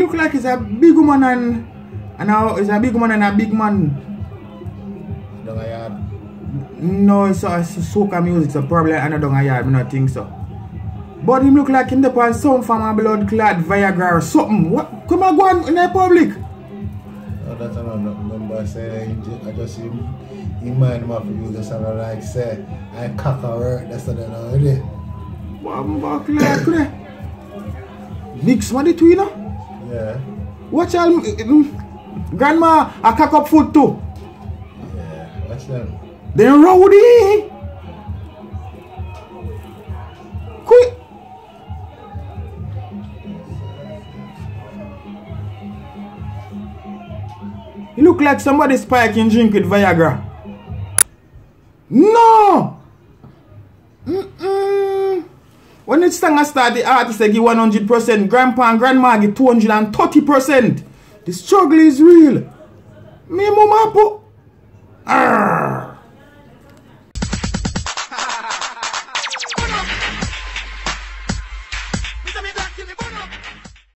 look like he's a big woman and now he's a big woman and a big man. Down a yard? No, it's soca music, so probably another down a yard, I don't think so. But him look like him depend some from a blood clad Viagra or something. What? Come on, go on in the public. No, that's another number. Say, I just him mind him up you just like say, I cock a work, that's what I know, really. What like big smarty too, you know? Yeah. Watch all grandma, I cock up foot too. Yeah, watch them. Then rowdy. Quick. You look like somebody spiking drink with Viagra. No! When it's song start, the artist give 100%, grandpa and grandma give 230%. The struggle is real. Me mama po.